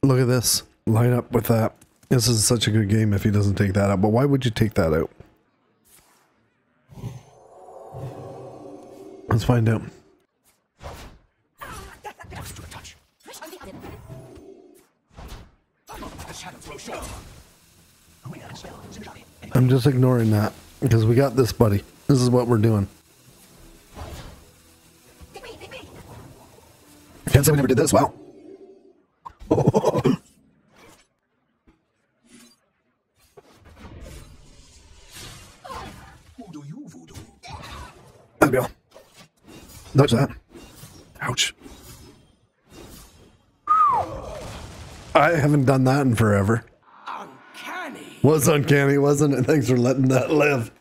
Look at this. Line up with that. This is such a good game if he doesn't take that out. But why would you take that out? Let's find out. I'm just ignoring that because we got this, buddy. This is what we're doing. Can't say we never did this. Wow. There we go. Dodge that. Ouch. I haven't done that in forever. Uncanny. Was uncanny, wasn't it? Thanks for letting that live.